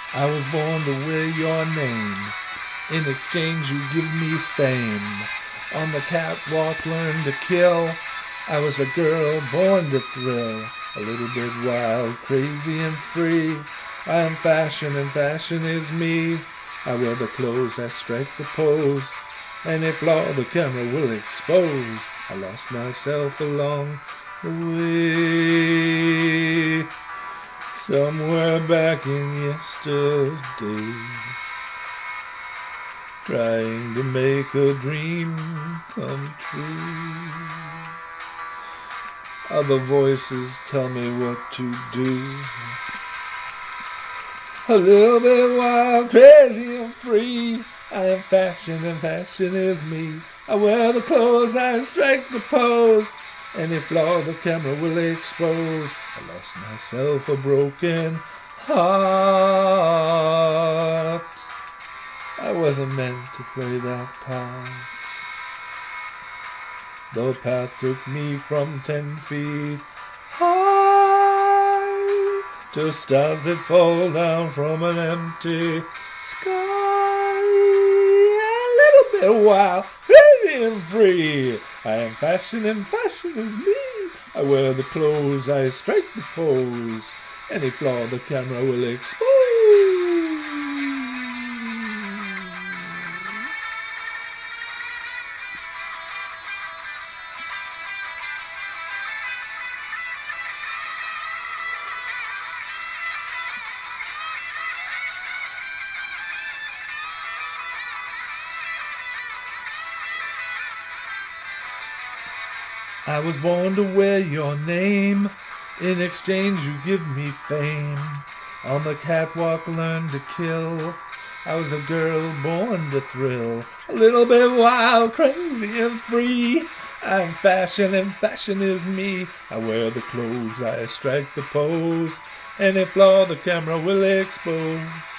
I was born to wear your name. In exchange, you give me fame. On the catwalk, learn to kill. I was a girl born to thrill. A little bit wild, crazy and free. I am fashion and fashion is me. I wear the clothes that strike the pose. Any flaw the camera will expose. I lost myself along the way. Somewhere back in yesterday, trying to make a dream come true. Other voices tell me what to do. A little bit wild, crazy and free. I am fashion and fashion is me. I wear the clothes, I strike the pose. Any flaw the camera will expose. I lost myself a broken heart. I wasn't meant to play that part. The path took me from 10 feet high to stars that fall down from an empty sky. A little bit wild, crazy and free. I am fashion and fashion is me. I wear the clothes, I strike the pose. Any flaw the camera will expose. I was born to wear your name. In exchange you give me fame. On the catwalk learn to kill. I was a girl born to thrill. A little bit wild, crazy and free. I'm fashion and fashion is me. I wear the clothes, I strike the pose. Any flaw the camera will expose.